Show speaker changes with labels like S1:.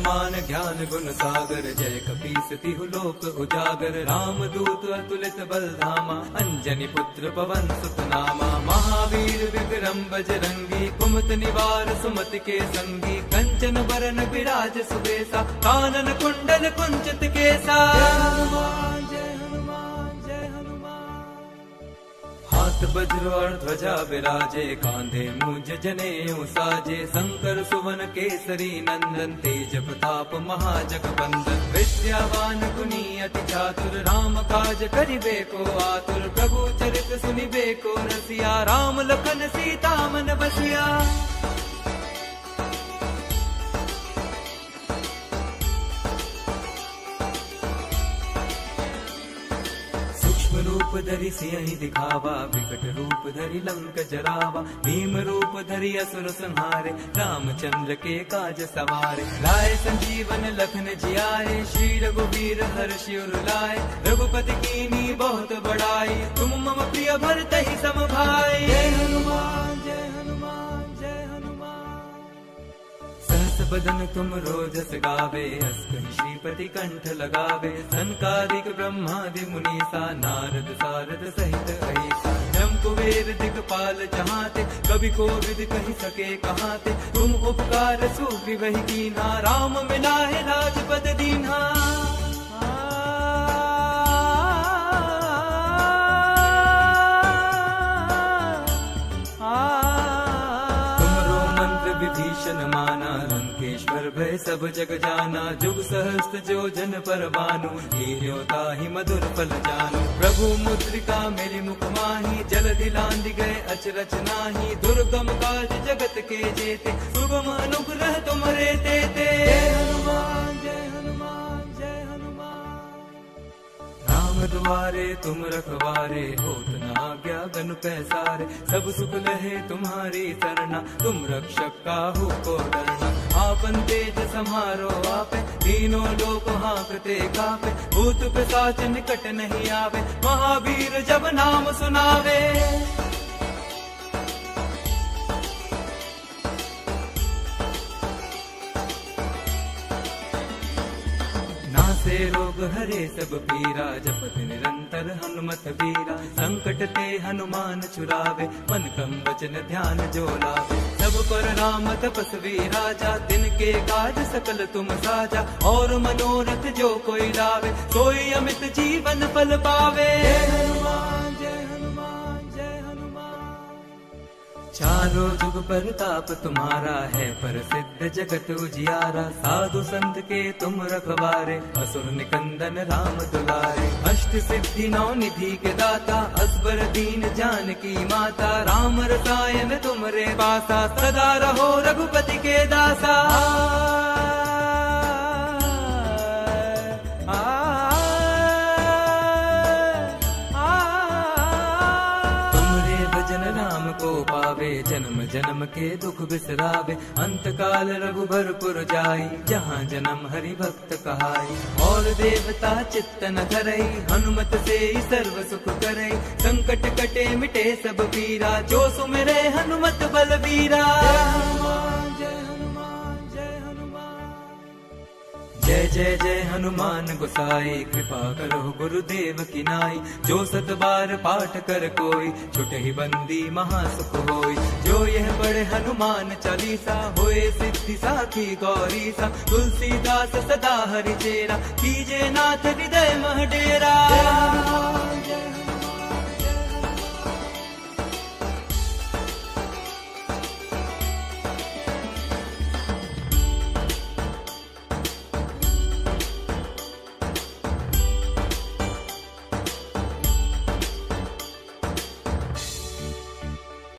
S1: हनुमान ज्ञान गुण सागर, जय कपीस तिहु लोक उजागर। राम दूत अतुलित बल धामा, अंजनी पुत्र पवन सुत नामा। महावीर विक्रम बजरंगी, कुमत निवार सुमति के संगी। कंचन बरन विराज सुबेसा, कानन कुंडल कुंचित केसा। हाथ वज्र और ध्वजा विराजे, कांधे मूंज जनेऊ साजे। शंकर सुवन केसरी नंदन, तेज प्रताप महाजगबंदन। विद्यावान गुणी अति चातुर, राम काज करिबे को आतुर। प्रभु चरित सुनिबे को रसिया, राम लखन सीता मन बसिया। रूप धरि सियहि दिखावा, विकट रूप धरि लंक जरावा। भीम रूप धरि असुर संहारे, रामचंद्र के काज सवारे। लाए संजीवन लखन जियाए, श्री रघुवीर हर्षि उर लाए। रघुपति कीन्ही बहुत बड़ाई, तुम मम प्रिय भरतहि सम भाई। जय हनुमान जय हनुमान जय हनुमान। सहस बदन तुम रोजस गावे, अस कहि श्रीपति कंठ लगावे। सनकादिक ब्रह्मादि मुनीसा, नारद सारद सहित अहिसा। ब्रह्म कुबेर दिगपाल जहाते, कवि कोविद कहि सके कहाते। तुम उपकार सुग्रीवहि कीन्हा, राम मिलाए राजपद दीन्हा। विभीषण माना, लंकेश्वर भय सब जग जाना। जुग सहस्त्र जो जन पर भानु, लील्यो ताहि मधुर फल जानु। प्रभु मुद्रिका मेरि मुख माहि, जलधि लांघि गए अचरज नाहि। दुर्गम काज जगत के जेते, सुगम अनुग्रह तुम्हरे तेते। जय हनुमान जय हनुमान जय हनुमान। राम द्वारे तुम रखवारे, होत न आज्ञा गनु पैसारे। सब सुख लहे तुम्हारी सरना, तुम रक्षक काहू को डरना। आपन तेज सम्हारो आपे, तीनों लोक हाँकते कापे। भूत पिशाच निकट नहीं आवे, महावीर जब नाम सुनावे। से रोग हरे सब पीरा, जपत निरंतर हनुमत बीरा। संकट ते हनुमान छुड़ावे, मन क्रम वचन ध्यान जो लावे। सब पर राम तपस्वी राजा, तिनके काज सकल तुम साजा। और मनोरथ जो कोई लावे, सोई अमित जीवन फल पावे। जय हनुमान जय हनुमान जय हनुमान। चारों जुग परताप तुम्हारा है, प्रसिद्ध जगत उजियारा। साधु संत के तुम रखवारे, असुर निकंदन राम दुलारे। अष्ट सिद्धि नौ निधि के दाता, असबर दीन जानकी माता। राम रसायन तुमरे पासा, सदा रहो रघुपति के दासा। को पावे, जन्म जन्म के दुख बिसरावे। अंत काल रघुबरपुर जाई, जहाँ जन्म हरि भक्त कहाई। और देवता चित्त न धरई, हनुमत से सर्व सुख करई। संकट कटे मिटे सब पीरा, जो सुमिरे हनुमत बलबीरा। जय जय जय हनुमान गोसाई, कृपा करो गुरुदेव की नाई। जो सत बार पाठ कर कोई, छुटहि बंदी महासुख होई। जो यह पढ़े हनुमान चालीसा, होए सिद्धि साखी गौरी सा। तुलसीदास सदा हरि चेरा, कीजे नाथ हृदय मह डेरा।